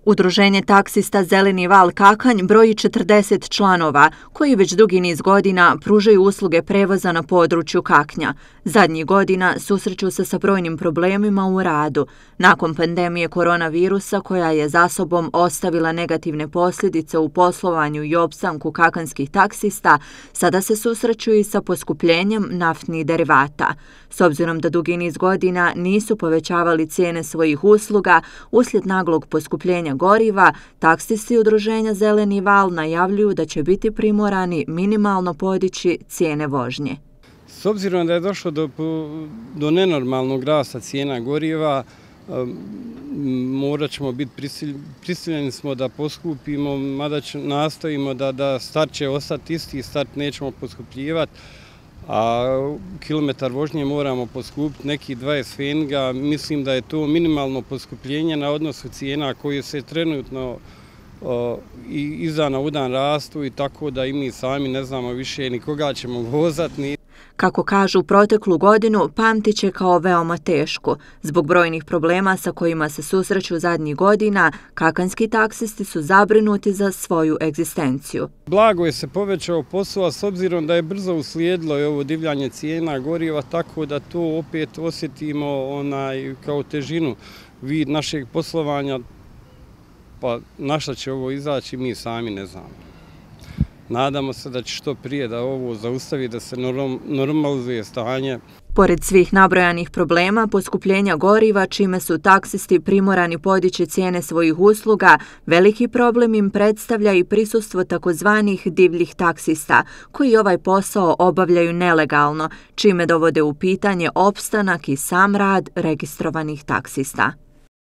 Udruženje taksista Zeleni val Kakanj broji 40 članova koji već dugi niz godina pružaju usluge prevoza na području Kaknja. Zadnjih godina susreću se sa brojnim problemima u radu. Nakon pandemije koronavirusa koja je za sobom ostavila negativne posljedice u poslovanju i opstanku kakanskih taksista, sada se susreću i sa poskupljenjem naftnih derivata. S obzirom da dugi niz godina nisu povećavali cijene svojih usluga, uslijed naglog poskupljenja goriva, taksisti udruženja Zeleni val najavljuju da će biti primorani minimalno podići cijene vožnje. S obzirom da je došlo do nenormalnog rasta cijena goriva, morat ćemo biti prisiljeni smo da poskupimo, mada nastojimo da start će ostati isti, start nećemo poskupljivati, a kilometar vožnje moramo poskupiti neki 20 pfenniga. Mislim da je to minimalno poskupljenje na odnosu cijena koje se trenutno iz dana u dan rastu i tako da i mi sami ne znamo više ni koga ćemo vozati. Kako kažu, proteklu godinu pamtit će kao veoma tešku. Zbog brojnih problema sa kojima se susreću zadnjih godina, kakanjski taksisti su zabrinuti za svoju egzistenciju. Blago je se povećao posao, s obzirom da je brzo uslijedilo i ovo divljanje cijena goriva, tako da to opet osjetimo kao težinu vid našeg poslovanja, pa na šta će ovo izaći mi sami ne znamo. Nadamo se da će što prije da ovo zaustavi, da se normalizuje stanje. Pored svih nabrojanih problema, poskupljenja goriva, čime su taksisti primorani podići cijene svojih usluga, veliki problem im predstavlja i prisustvo takozvanih divljih taksista, koji ovaj posao obavljaju nelegalno, čime dovode u pitanje opstanak i sam rad registrovanih taksista.